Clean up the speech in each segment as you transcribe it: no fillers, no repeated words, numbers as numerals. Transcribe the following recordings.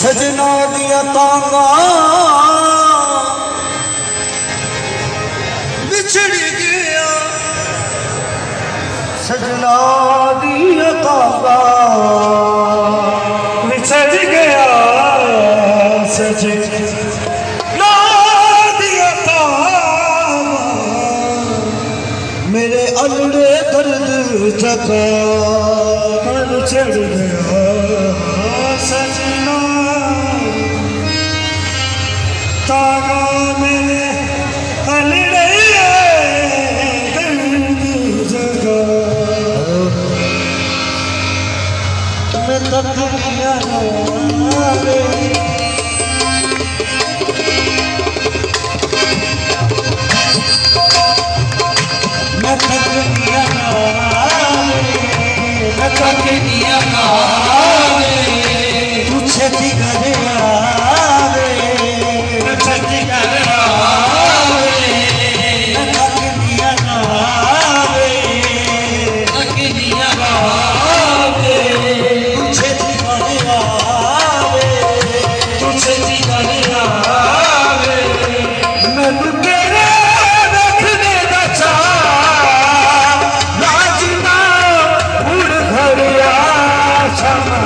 सजना दिया तांगा बिछड़ गया, सजना दिया तांगा बिछड़ गया, सजना दिया तांगा मेरे अलड़े दर्द जगा बिछड़ गया, सजना तागा मेरे अलड़े दर्द जगा। मैं तक किया रे मैं तक किया मैं तक किया तू छेती करे आवे, मैं छेती करे आवे, मैं तक किया तक किया तू छेती करे आवे, तू छेती करे आवे मैं तेरे रखने दा चाह राजना उड़ घर आशा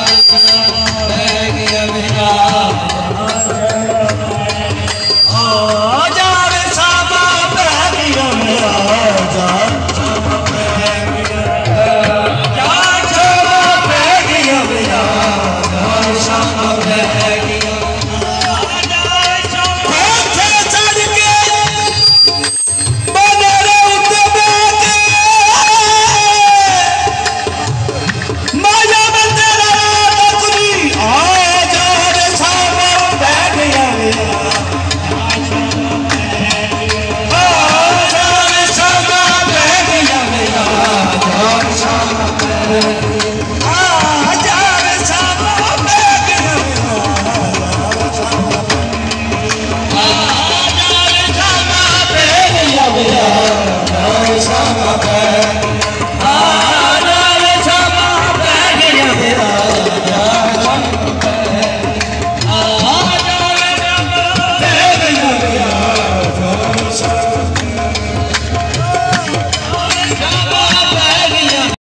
Oh